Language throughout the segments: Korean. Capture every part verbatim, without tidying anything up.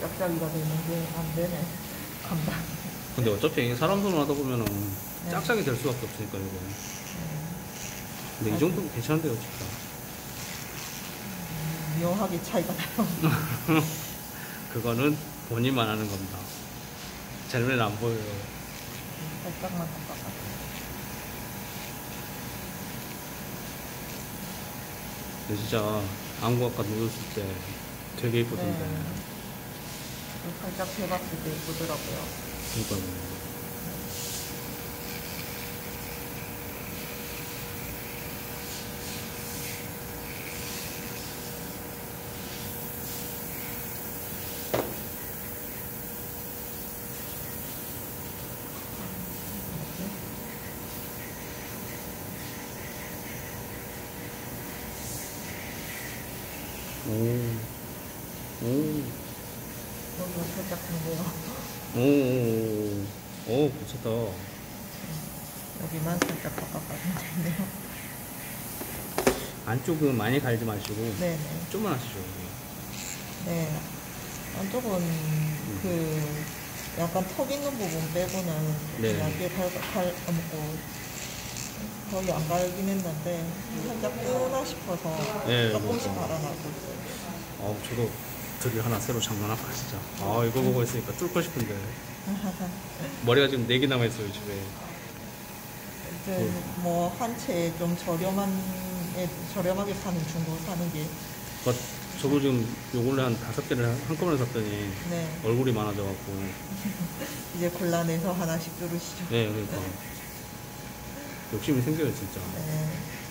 짝짝이가 되는데 안 되네. 간다. 근데 어차피 사람 손으로 하다 보면은 네. 짝짝이 될 수밖에 없으니까 이거. 네. 근데 이 정도면 괜찮은데요, 진짜. 음, 묘하게 차이가 나요. 그거는 본인만 아는 겁니다. 제 눈에는 안 보여요. 살짝만 깎아서. 근데 진짜 안구 아까 누웠을 때 되게 예쁘던데. 네. 살짝 대봤을 때 예쁘더라고요. 그러니까요. 오, 오, 여기가 살짝 된대요. 오, 오, 오, 괜찮다. 여기만 살짝 깎아가면 되네요. 안쪽은 많이 갈지 마시고, 네네. 좀만 하시죠. 네. 안쪽은 음. 그 약간 턱 있는 부분 빼고는 네. 얇게 갈아먹고 거의 안 갈긴 했는데 살짝 뜨나 싶어서 네, 조금씩 그렇죠. 갈아놔고 있어요. 아, 저도 드릴 하나 새로 장만할까 진짜. 아, 이거 보고 있으니까 뚫고 싶은데. 머리가 지금 네 개 남아있어요, 집에. 이제 뭐 한 채 좀 저렴한 애, 저렴하게 파는 중고 사는 게 저, 저도 지금 요걸로 한 다섯 개를 한꺼번에 샀더니 네. 얼굴이 많아져갖고. 이제 골라내서 하나씩 뚫으시죠. 네, 그러니까. 욕심이 생겨요, 진짜. 네.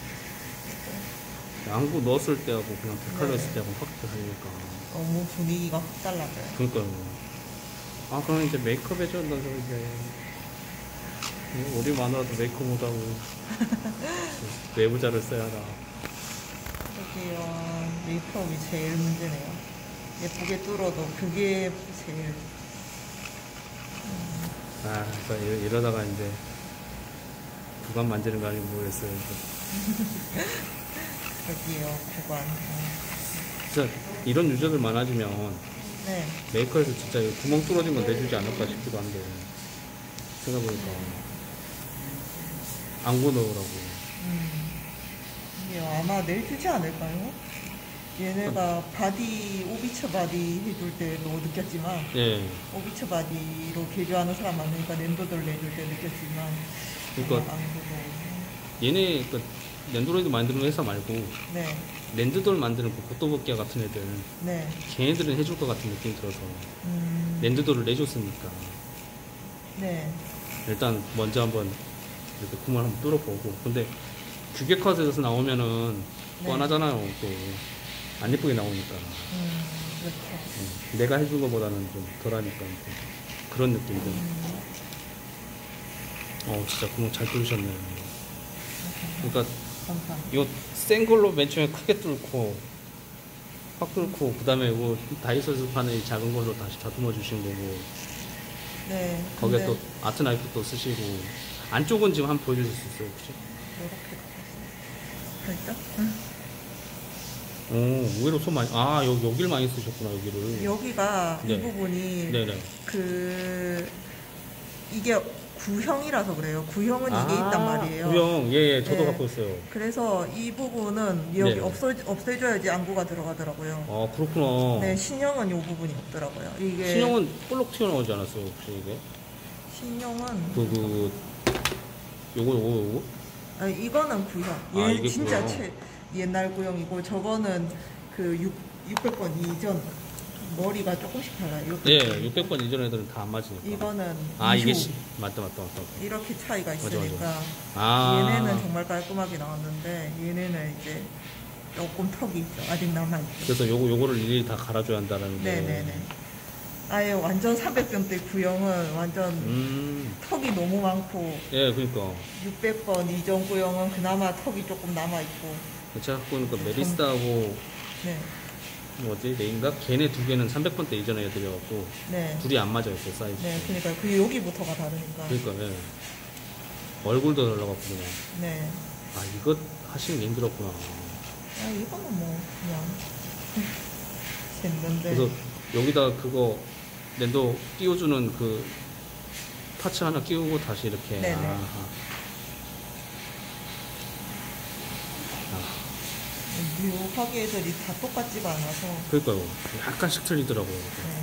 안구 넣었을 때하고 그냥 데칼 네. 넣었을 때하고 확 다르니까. 너무 분위기가 확 달라져요. 그러니까요. 아, 그럼 이제 메이크업 해줘야 된다, 이제. 우리 마누라도 메이크업 못하고. 외부자를 써야 하나. 여기요, 메이크업이 제일 문제네요. 예쁘게 뚫어도 그게 제일. 아, 그러니까 이러- 이러다가 이제 구간 만지는 거 아닌지 모르겠어요. 여기요, 구간. 진짜 이런 유저들 많아지면 네. 메이커에서 진짜 이 구멍 뚫어진 건 내주지 않을까 싶기도 한데 생각해보니까 안구 넣으라고. 음. 이게 아마 내주지 않을까요? 얘네가 바디, 오비처 바디 해줄 때도 느꼈지만, 예. 오비처 바디로 개조하는 사람 많으니까 랜더들 내줄 때 느꼈지만, 그러니까 아마 안구도. 얘네 그 랜드로이드 만드는 회사 말고 네. 랜드돌 만드는 그 고토부키아 같은 애들 네. 걔네들은 해줄 것 같은 느낌이 들어서 음. 랜드돌을 내줬으니까 네. 일단 먼저 한번 이렇게 구멍을 한번 뚫어보고. 근데 규격화돼서 나오면은 네. 뻔하잖아요. 또 안 예쁘게 나오니까. 음, 그렇죠. 음, 내가 해준 것보다는 좀 덜하니까 좀 그런 느낌들. 음. 어, 진짜 구멍 잘 뚫으셨네요. 그러니까 감사합니다. 이거 센 걸로 맨 처음에 크게 뚫고 확 뚫고 그 다음에 이거 다이소에서 파는 이 작은 걸로 다시 다듬어 주신 거고. 네. 거기에 근데 또 아트 나이프 또 쓰시고. 안쪽은 지금 한번 보여주실 수 있어요, 혹시? 이렇게 됐죠? 응. 오, 의외로 손 많이, 아, 여기, 여기를 많이 쓰셨구나, 여기를. 여기가 네. 이 부분이 네네. 그 이게 구형이라서 그래요. 구형은 아, 이게 있단 말이에요. 구형, 예, 예, 저도 네. 갖고 있어요. 그래서 이 부분은 여기 네. 없어, 없애줘야지 안구가 들어가더라고요. 아, 그렇구나. 네, 신형은 이 부분이 없더라고요. 이게 신형은 볼록 튀어나오지 않았어요, 혹시 이게? 신형은 그, 그, 요거, 요거, 요거? 아니, 이거는 구형. 얘 아, 이게 진짜 구형. 최, 옛날 구형이고 저거는 그 육, 육백 번 이전 머리가 조금씩 달라요. 육백 번. 예, 육백 번 이전 애들은 다 안 맞으니까. 이거는 아, 이게 이후. 시, 맞다, 맞다, 맞다. 이렇게 차이가 맞아, 있으니까 맞아. 아. 얘네는 정말 깔끔하게 나왔는데 얘네는 이제 조금 턱이 있죠. 아직 남아있죠. 그래서 요거, 요거를 일일이 다 갈아줘야 한다는 게. 네네네. 아예 완전 삼백 변대 구형은 완전 음, 턱이 너무 많고 예, 그니까. 육백 번 이전 구형은 그나마 턱이 조금 남아있고. 제가 갖고 있는 그 메리스하고 네. 뭐지, 레인가? 걔네 두 개는 삼백 번대 이전에 애들이어갖고 네. 둘이 안 맞아요, 그 사이즈. 네. 그러니까 그 여기부터가 다르니까. 그러니까, 예. 얼굴도 달라갖고 그냥. 네. 아, 이거 하시는 게 힘들었구나. 아, 이거는 뭐 그냥 됐는데. 그래서 여기다 그거 랜더 끼워주는 그 파츠 하나 끼우고 다시 이렇게. 네네. 아하. 묘하게 애들이 다 똑같지가 않아서. 그러니까요. 약간씩 틀리더라고요. 네.